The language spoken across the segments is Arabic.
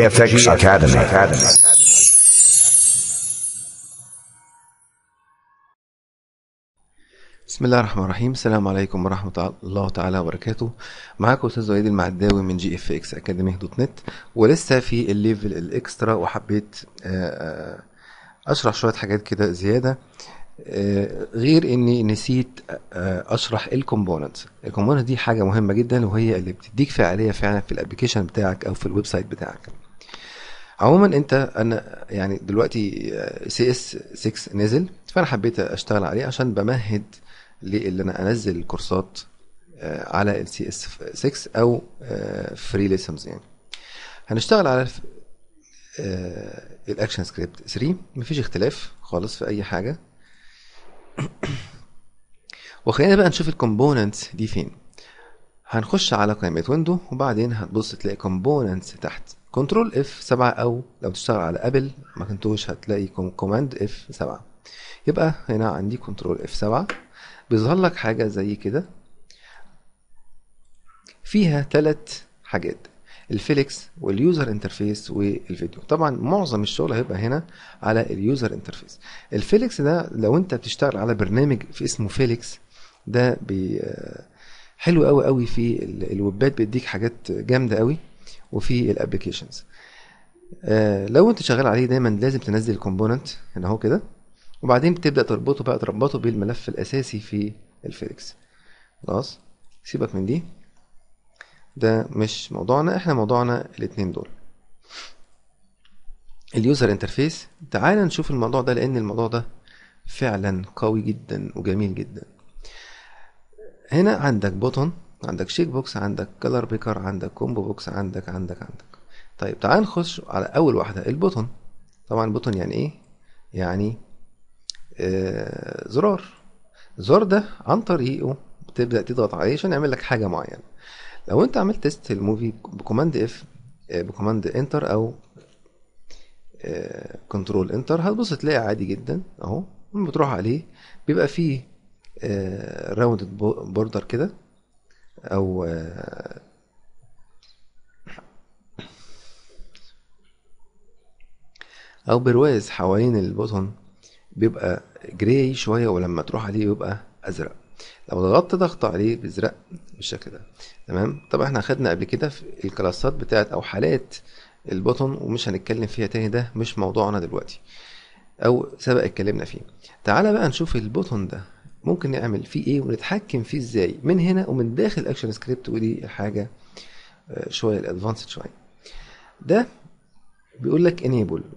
GFX Academy. بسم الله الرحمن الرحيم. السلام عليكم ورحمة الله تعالى وبركاته. معاكم أستاذ وليد المعداوي من GFX Academy .net، ولسه في الليفل الإكسترا، وحبيت أشرح شوية حاجات كده زيادة، غير إني نسيت أشرح الكومبوننت دي حاجة مهمة جدا، وهي اللي بتديك فعالية فعلا في الابليكيشن بتاعك أو في الويب سايت بتاعك. عموما انا يعني دلوقتي CS 6 نزل، فانا حبيت اشتغل عليه عشان بمهد اللي انا انزل الكورسات على ال CS 6 او فري ليسنز. يعني هنشتغل على الاكشن سكريبت 3، مفيش اختلاف خالص في اي حاجه. وخلينا بقى نشوف الكومبوننتس دي فين. هنخش على قائمة ويندو، وبعدين هتبص تلاقي كومبوننتس تحت كنترول F7، او لو تشتغل على ابل ماكنتوش هتلاقي كوماند F7. يبقى هنا عندي كنترول F7، بيظهر لك حاجة زي كده فيها 3 حاجات: الفيليكس واليوزر انترفيس والفيديو. طبعا معظم الشغل هيبقى هنا على اليوزر انترفيس. الفيليكس ده لو انت بتشتغل على برنامج في اسمه فيليكس، ده حلو قوي قوي في الويبات، بيديك حاجات جامده قوي، وفي الابلكيشنز. لو انت شغال عليه دايما لازم تنزل الكومبوننت هنا اهو كده، وبعدين بتبدا تربطه بالملف الاساسي في الفيليكس. خلاص، سيبك من دي، ده مش موضوعنا، احنا موضوعنا الاتنين دول. اليوزر انترفيس، تعال نشوف الموضوع ده، لان الموضوع ده فعلا قوي جدا وجميل جدا. هنا عندك بوتون، عندك شيك بوكس، عندك كلر بيكر، عندك كومبو بوكس، عندك. طيب تعال نخش على اول واحده، البوتون. طبعا البوتون يعني ايه؟ يعني زرار. الزرار ده عن طريقه بتبدا تضغط عليه عشان يعمل لك حاجه معينه. لو انت عملت تيست الموفي بكوماند اف، بكوماند انتر او كنترول انتر، هتبص تلاقي عادي جدا اهو. لما بتروح عليه بيبقى فيه راوند بوردر كده، او برواز حوالين البوتون، بيبقى جراي شويه، ولما تروح عليه يبقى ازرق. لو ضغطت عليه بيزرق بالشكل ده. تمام. طبعا احنا خدنا قبل كده في الكلاسات بتاعت او حالات البوتون، ومش هنتكلم فيها تاني، ده مش موضوعنا دلوقتي، او سبق اتكلمنا فيه. تعالى بقى نشوف البوتون ده ممكن نعمل فيه ايه ونتحكم فيه ازاي من هنا ومن داخل اكشن سكريبت. ودي الحاجه شويه الادفانسد شويه. ده بيقول لك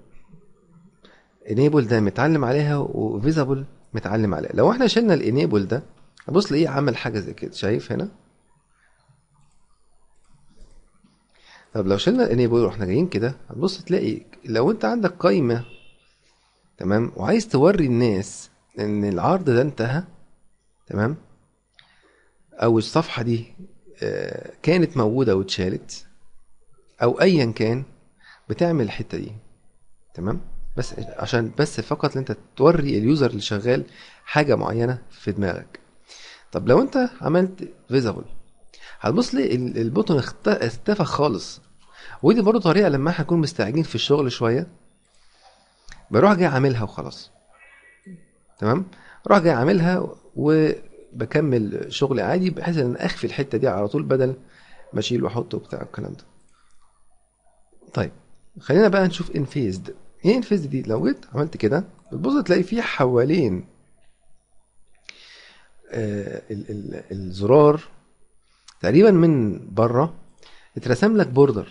enable ده متعلم عليها، وفيزابل متعلم عليها. لو احنا شلنا الانيبل ده، هبص لاقيه عمل حاجه زي كده، شايف هنا؟ طب لو شلنا الانيبل واحنا جايين كده، هتبص تلاقي لو انت عندك قايمه تمام، وعايز توري الناس ان العرض ده انتهى، تمام، او الصفحه دي كانت موجوده واتشالت، او ايا كان، بتعمل الحته دي. تمام، بس عشان بس فقط انت توري اليوزر اللي شغال حاجه معينه في دماغك. طب لو انت عملت فيزابل، هتبص لي البوتون اختفى خالص. ودي برضو طريقه لما احنا نكون مستعجلين في الشغل شويه، بروح جاي عاملها وخلاص. تمام، اروح جاي عاملها وبكمل شغلي عادي، بحيث ان اخفي الحته دي على طول، بدل ما اشيل واحط وبتاع الكلام ده. طيب خلينا بقى نشوف انفيزد. ايه انفيزد دي؟ لو جيت عملت كده بتبص تلاقي فيه حوالين الزرار تقريبا من بره اترسم لك بوردر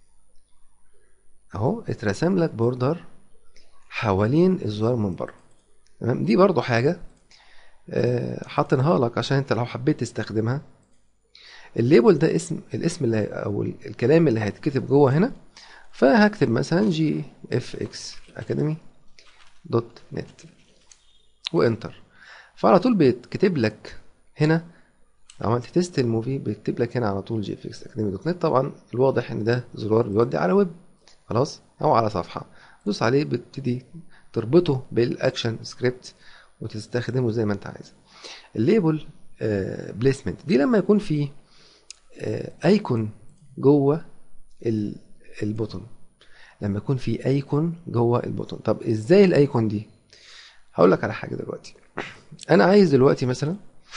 اهو، اترسم لك بوردر حوالين الزرار من بره. تمام، دي برضو حاجه حاطينها لك عشان انت لو حبيت تستخدمها. الليبل ده الاسم اللي او الكلام اللي هيتكتب جوه هنا. فهكتب مثلا GFX Academy .net وانتر، فعلى طول بيتكتب لك هنا. لو عملت تيست الموفي بيكتب لك هنا على طول GFX Academy .net. طبعا الواضح ان ده زرار بيودي على ويب، خلاص، او على صفحه. دوس عليه بتبتدي تربطه بالاكشن سكريبت وتستخدمه زي ما انت عايز. الليبل بليسمنت دي لما يكون في ايكون جوه البوتون. لما يكون في ايكون جوه البوتون. طب ازاي الايكون دي؟ هقول لك على حاجه دلوقتي. انا عايز دلوقتي مثلا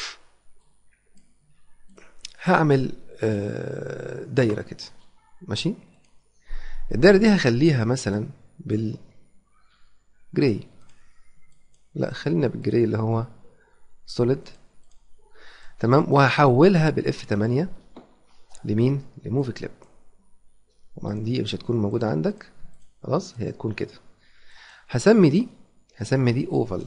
هعمل دايره كده، ماشي. الدايره دي هخليها مثلا بالجراي، لا خلينا بالجراي اللي هو سوليد، تمام. وهحولها بالاف 8 لمين؟ لموفي كليب. طبعا دي مش هتكون موجوده عندك، خلاص هي هتكون كده. هسمي دي اوفال،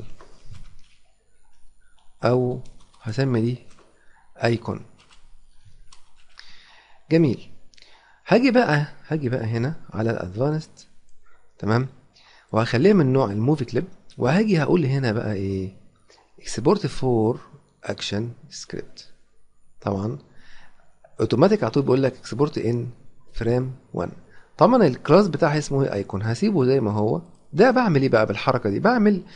او هسمي دي ايكون. جميل. هاجي بقى هنا على الادفانسد، تمام، وهخليها من نوع الموفي كليب. وهاجي هقول هنا بقى ايه؟ اكسبورت فور اكشن سكريبت. طبعا اوتوماتيك على طول بيقول لك اكسبورت ان فريم 1. طبعا الكلاس بتاعها اسمه ايه؟ ايكون. هسيبه زي ما هو. ده بعمل ايه بقى بالحركه دي؟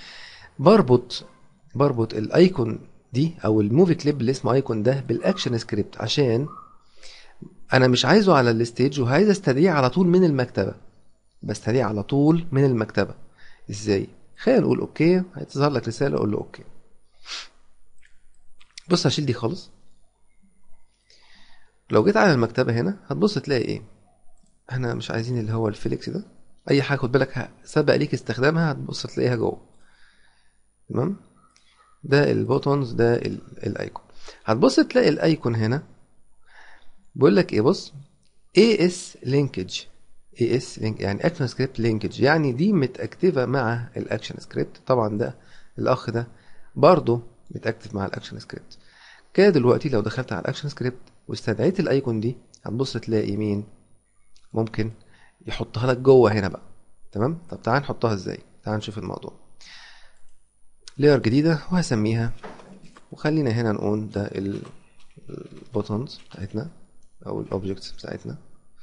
بربط الايكون دي او الموفي كليب اللي اسمه ايكون ده بالاكشن سكريبت، عشان انا مش عايزه على الستيج وعايز استدعيه على طول من المكتبه. بستدعيه على طول من المكتبه. ازاي؟ خلينا نقول اوكي، هتظهر لك رساله اقول له اوكي. بص هشيل دي خالص. لو جيت على المكتبه هنا هتبص تلاقي ايه؟ احنا مش عايزين اللي هو الفليكس ده. اي حاجه خد بالك سبق ليك استخدامها هتبص تلاقيها جوه، تمام. ده البوتونز، ده الايكون. هتبص تلاقي الايكون هنا بيقول لك ايه؟ بص، اي اس لينكج. اي اس لينك يعني اكشن سكريبت لينكج، يعني دي متاكتفه مع الاكشن سكريبت. طبعا ده الاخ ده برضه متاكتف مع الاكشن سكريبت. كده دلوقتي لو دخلت على الاكشن سكريبت واستدعيت الايكون دي هتبص تلاقي مين؟ ممكن يحطها لك جوه هنا بقى، تمام. طب تعال نحطها ازاي؟ تعال نشوف الموضوع. لاير جديده وهسميها، وخلينا هنا نقول ده البوتونز بتاعتنا او الاوبجكتس بتاعتنا.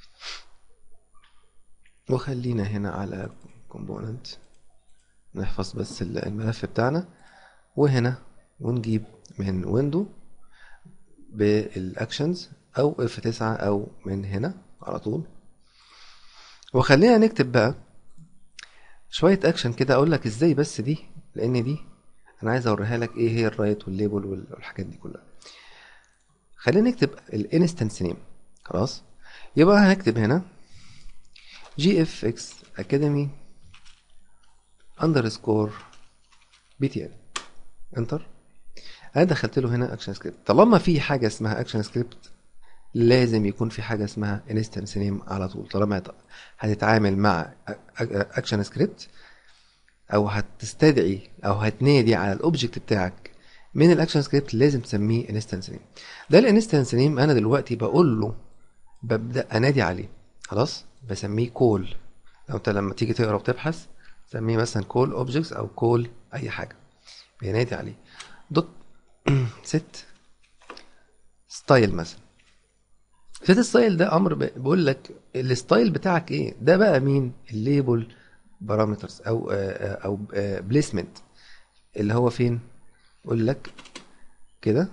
وخلينا هنا على كومبوننت، نحفظ بس الملف بتاعنا. وهنا ونجيب من ويندو بالاكشنز او F9 او من هنا على طول. وخلينا نكتب بقى شوية اكشن كده اقول لك ازاي بس دي، لان دي انا عايز اوريها لك ايه هي الرايت والليبل والحاجات دي كلها. خلينا نكتب الانستنس نيم. خلاص، يبقى هنكتب هنا GFX Academy underscore BTN، انتر. انا دخلت له هنا اكشن سكريبت. طالما في حاجه اسمها اكشن سكريبت لازم يكون في حاجه اسمها انستنس نيم على طول. طالما هتتعامل مع اكشن سكريبت او هتستدعي او هتنادي على الاوبجكت بتاعك من الاكشن سكريبت لازم تسميه انستنس نيم. ده الانستنس نيم انا دلوقتي بقول له، ببدا انادي عليه. خلاص، بسميه كول. لو انت لما تيجي تقرا وتبحث سميه مثلا كول اوبجكتس او كول اي حاجه بينادي عليه. دوت ست ستايل مثلا. فيت ستايل ده امر بيقول لك الستايل بتاعك ايه. ده بقى مين؟ الليبل بارامترز او بليسمنت اللي هو فين؟ يقول لك كده.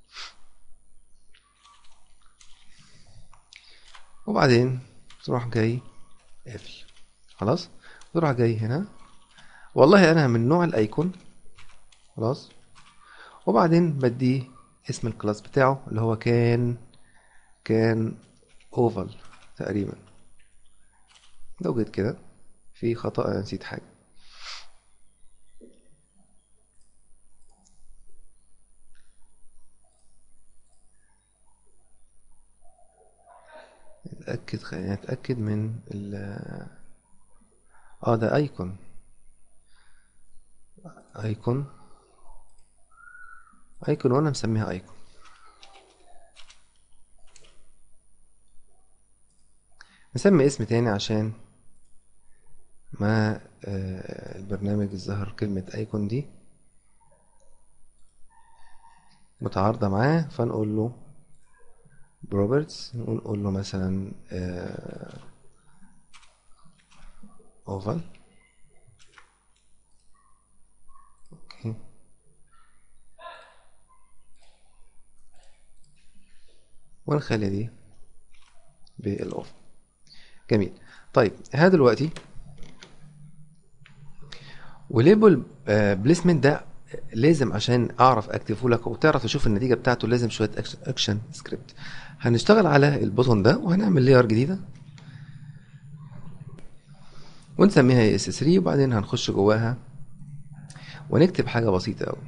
وبعدين تروح جاي قافل. خلاص، تروح جاي هنا والله انا من نوع الايكون. خلاص، وبعدين بديه اسم الكلاس بتاعه اللي هو كان اوفال تقريبا. لو جيت كده في خطأ، انا نسيت حاجة. خلينا نتأكد من ده ايكون ايكون وانا مسميها ايكون. نسمي اسم تاني عشان ما البرنامج الظاهر كلمة ايكون دي متعارضة معاه، فنقول له بروبرتس ونقول له مثلا اوفال. اوكي، ونخلي دي بالاوفال. جميل. طيب ها دلوقتي وليبل بليسمنت ده لازم عشان اعرف اكتبه لك وتعرف تشوف النتيجه بتاعته لازم شويه اكشن سكريبت. هنشتغل على البوتون ده وهنعمل لاير جديده ونسميها اي اس 3 وبعدين هنخش جواها ونكتب حاجه بسيطه قوي.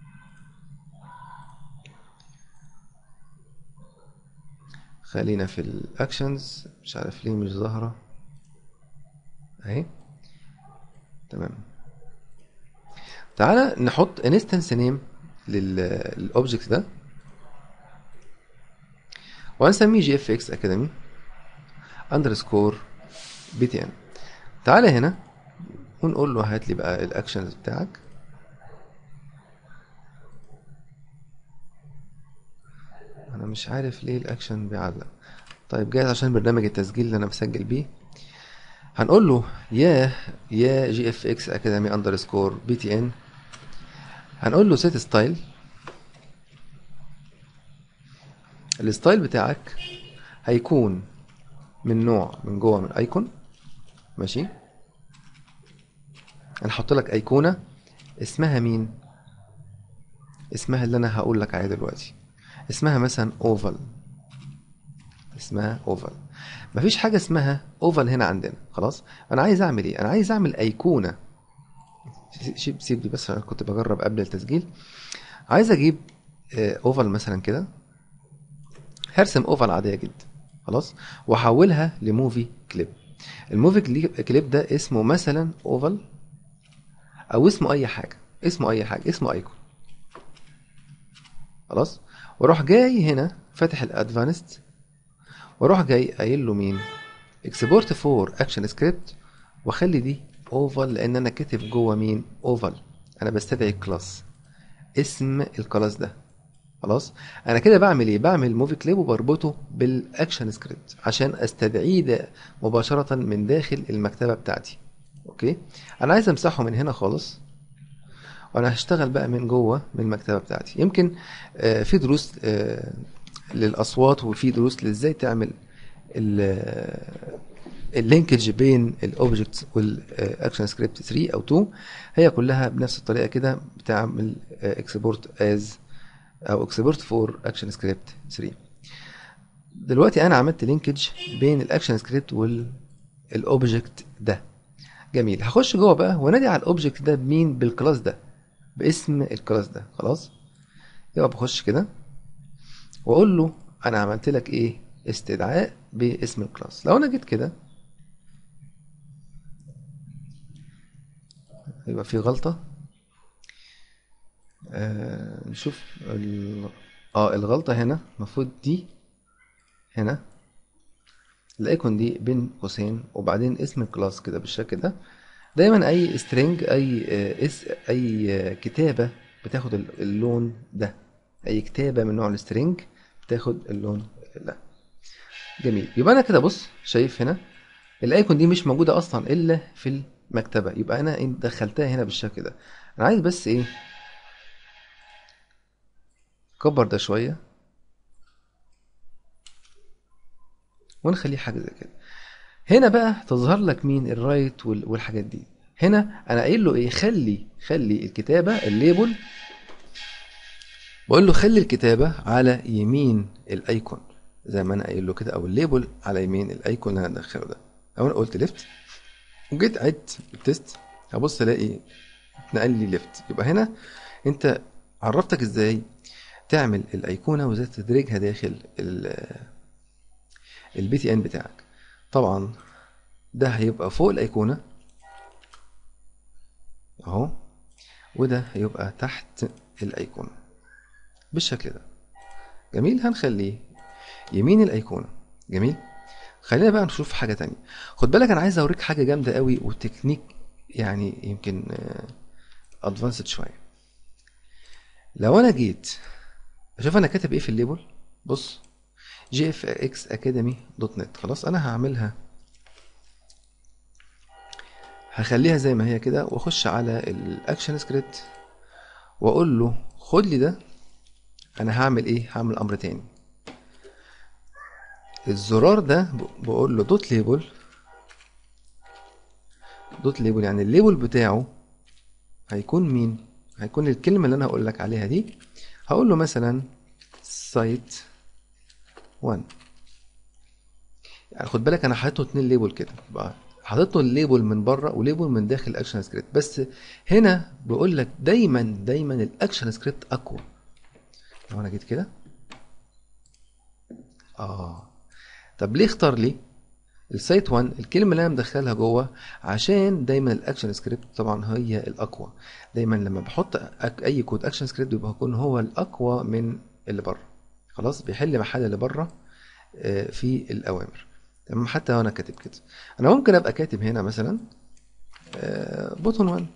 خلينا في الاكشنز، مش عارف ليه مش ظاهره اهي. تمام. تعالى نحط انستنس نيم للاوبجكت ده وهنسميه جي اف اكس اكاديمي اندرسكور بي تي ان. تعالى هنا ونقول له هات لي بقى الاكشنز بتاعك. انا مش عارف ليه الاكشن بيعلق. طيب جاهز عشان برنامج التسجيل اللي انا مسجل بيه. هنقول له يا جي اف اكس اكاديمي اندرسكور بي تي ان، هنقول له سيت ستايل. الستايل بتاعك هيكون من نوع من جوه من ايكون. ماشي. هنحط لك ايقونه اسمها مين؟ اسمها اللي انا هقول لك عليها دلوقتي، اسمها مثلا اوفال. اسمها اوفال. مفيش حاجه اسمها اوفال هنا عندنا. خلاص. انا عايز اعمل ايه؟ انا عايز اعمل ايقونه. سيب دي بس، انا كنت بجرب قبل التسجيل. عايز اجيب اوفال مثلا كده. هرسم اوفال عاديه جدا. خلاص. واحولها لموفي كليب. الموفي كليب ده اسمه مثلا اوفال او اسمه اي حاجه، اسمه اي حاجه، اسمه ايكون. خلاص. واروح جاي هنا فاتح الادفانست واروح جاي قايل له مين؟ اكسبورت فور اكشن سكريبت، واخلي دي اوفال لان انا كاتب جوه مين؟ اوفال. انا بستدعي كلاس، اسم الكلاس ده. خلاص. انا كده بعمل ايه؟ بعمل موفي كليب وبربطه بالاكشن سكريبت عشان استدعيه ده مباشره من داخل المكتبه بتاعتي. اوكي. انا عايز امسحه من هنا خالص وانا هشتغل بقى من جوه من المكتبه بتاعتي. يمكن في دروس للاصوات وفي دروس لازاي تعمل اللينكج بين الاوبجكتس والاكشن سكريبت 3 او 2. هي كلها بنفس الطريقه كده بتعمل اكسبورت از او اكسبورت فور اكشن سكريبت 3. دلوقتي انا عملت لينكج بين الاكشن سكريبت والاوبجكت ده. جميل. هخش جوه بقى وانادي على الاوبجكت ده بمين؟ بالكلاس ده، باسم الكلاس ده. خلاص. يبقى بخش كده واقول له انا عملت لك ايه؟ استدعاء باسم الكلاس. لو انا جيت كده يبقى في غلطة. نشوف الغلطة هنا المفروض دي هنا الايكون دي بين قوسين وبعدين اسم الكلاس كده بالشكل ده. دايما اي سترينج اي كتابة بتاخد اللون ده. اي كتابة من نوع السترينج بتاخد اللون ده. جميل. يبقى انا كده بص شايف هنا الايكون دي مش موجودة اصلا الا في المكتبة. يبقى انا دخلتها هنا بالشكل ده. انا عايز بس ايه؟ كبر ده شوية ونخليه حاجة زي كده. هنا بقى تظهر لك مين؟ الرايت والحاجات دي. هنا انا قايل له ايه؟ خلي الكتابة الليبل، بقول له خلي الكتابة على يمين الايكون زي ما انا قايل له كده، او الليبل على يمين الايكون اللي انا ادخله ده. لو انا قلت ليفت وجيت عدت التست هبص الاقي اتنقل لي ليفت. يبقى هنا انت عرفتك ازاي تعمل الايقونة وازاي تدرجها داخل البي تي ان بتاعك. طبعا ده هيبقى فوق الايقونة اهو، وده هيبقى تحت الايقونة بالشكل ده. جميل. هنخليه يمين الايقونة. جميل. خلينا بقى نشوف حاجة تانية. خد بالك انا عايز اوريك حاجة جامدة قوي وتكنيك يعني يمكن ادفانسد شوية. لو انا جيت اشوف انا كاتب ايه في الليبل. بص جي اف اكس اكاديمي دوت نت. خلاص. انا هعملها هخليها زي ما هي كده واخش على الاكشن سكريبت واقول له خد لي ده. انا هعمل ايه؟ هعمل امر تاني. الزرار ده بقول له دوت ليبل دوت ليبل يعني الليبل بتاعه هيكون مين؟ هيكون الكلمة اللي انا هقول لك عليها دي. هقول له مثلا سايت 1. يعني خد بالك انا حاطط له 2 ليبل كده، بقى حاطط له الليبل من بره وليبل من داخل الاكشن سكريبت. بس هنا بقول لك دايما الاكشن سكريبت اقوى. لو انا جيت كده طب ليه اختار لي السايت 1 الكلمه اللي انا مدخلها جوه؟ عشان دايما الاكشن سكريبت طبعا هي الاقوى. دايما لما بحط اي كود اكشن سكريبت بيبقى يكون هو الاقوى من اللي بره. خلاص بيحل محل اللي بره في الاوامر. تمام. حتى لو انا كاتب كده، انا ممكن ابقى كاتب هنا مثلا بوتون 1.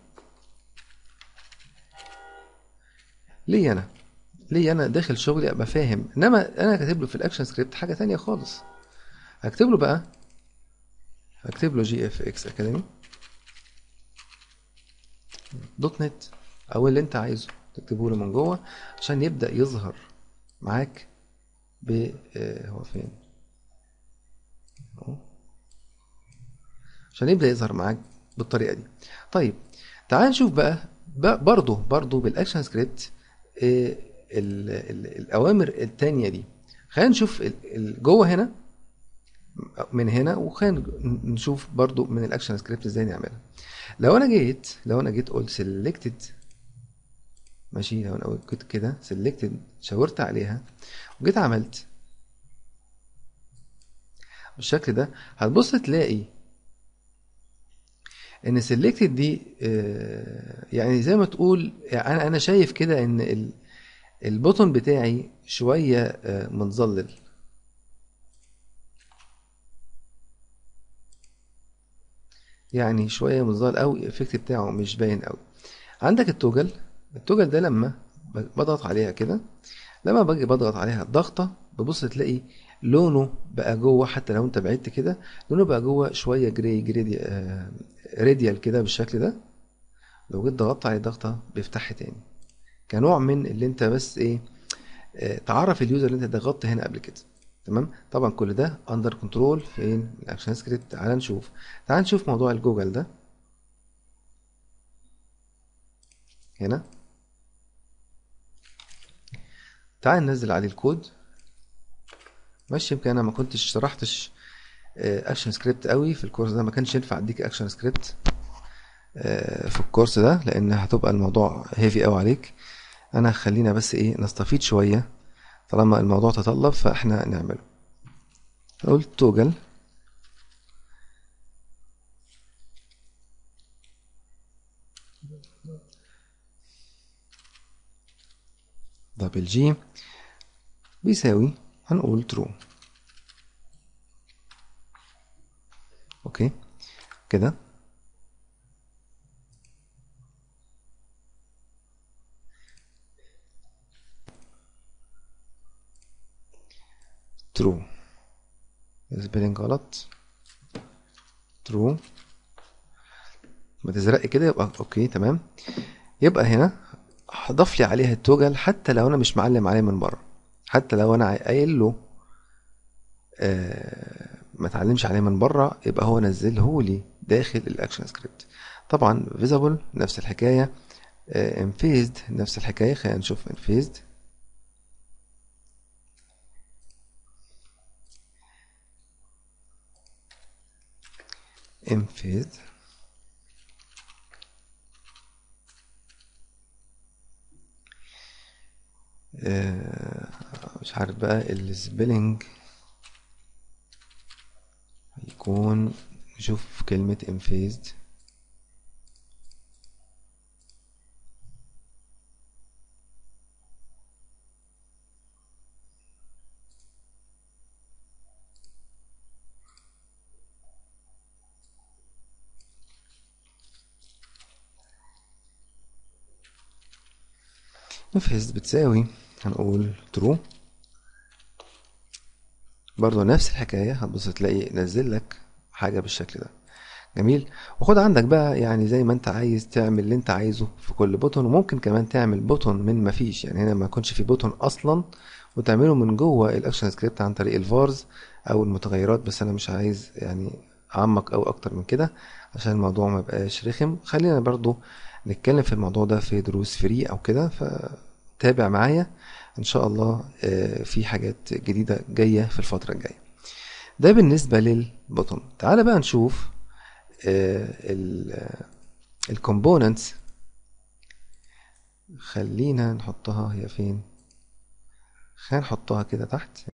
ليه انا داخل شغلي ابقى فاهم، انما انا كاتب له في الاكشن سكريبت حاجه تانية خالص. هكتب له جي اف اكس اكاديمي دوت نت، او اللي انت عايزه تكتبه له من جوه عشان يبدا يظهر معاك ب هو فين اهو، عشان يبدا يظهر معاك بالطريقه دي. طيب تعال نشوف بقى برضو بالاكشن سكريبت الاوامر التانية دي. خلينا نشوف جوه هنا من هنا، وخلينا نشوف برضو من الاكشن سكريبت ازاي نعملها. لو انا جيت قلت سيلكتد، ماشي، لو انا جيت كده سيلكتد شاورت عليها وجيت عملت بالشكل ده، هتبص تلاقي ان سيلكتد دي يعني زي ما تقول، يعني انا شايف كده ان البوتون بتاعي شويه متظلل. يعني شويه متظلل قوي، الافكت بتاعه مش باين قوي. عندك التوجل ده لما بضغط عليها كده، لما باجي بضغط عليها ضغطه ببص تلاقي لونه بقى جوه. حتى لو انت بعدت كده لونه بقى جوه شويه جري راديال كده بالشكل ده. لو جيت ضغطت عليه ضغطه بيفتحها تاني، كنوع من اللي انت بس ايه تعرف اليوزر اللي انت ضغطت هنا قبل كده. تمام. طبعا كل ده اندر كنترول فين الاكشن سكريبت. تعال نشوف موضوع الجوجل ده هنا. تعال ننزل عليه الكود. ماشي. يمكن انا ما كنتش شرحتش اكشن سكريبت قوي في الكورس ده، ما كانش ينفع اديك اكشن سكريبت في الكورس ده لان هتبقى الموضوع هيفي قوي عليك. انا خلينا بس ايه نستفيد شويه، طالما الموضوع تطلب فاحنا نعمله. قلت توجل دبل جي بيساوي، هنقول ترو. اوكي كده. ترو سبيلنج غلط، ترو ما تزرقي كده يبقى اوكي تمام. يبقى هنا هضيف لي عليها التوجل حتى لو انا مش معلم عليه من بره، حتى لو انا قايل له ما تعلمش عليه من بره، يبقى هو نزله لي داخل الاكشن سكريبت. طبعا فيزابل نفس الحكايه، انفيزد نفس الحكايه. خلينا نشوف انفيزد. انفيزد مش عارف بقى السبيلنج يكون، نشوف كلمة انفيزد. انفيزد بتساوي، هنقول true. برضو نفس الحكاية، هتبص تلاقي نزل لك حاجة بالشكل ده. جميل. وخد عندك بقى يعني زي ما انت عايز تعمل اللي انت عايزه في كل بوتون، وممكن كمان تعمل بوتون من ما فيش، يعني هنا ما يكونش في بوتون اصلا وتعمله من جوه الاكشن سكريبت عن طريق الفارز او المتغيرات. بس انا مش عايز يعني اعمق او اكتر من كده عشان الموضوع ما يبقاش رخم. خلينا برضو نتكلم في الموضوع ده في دروس فري او كده، فتابع معايا ان شاء الله. في حاجات جديدة جاية في الفترة الجاية. ده بالنسبة للبوتون. تعال بقى نشوف الكومبوننتس. خلينا نحطها هي فين، خلينا نحطها كده تحت.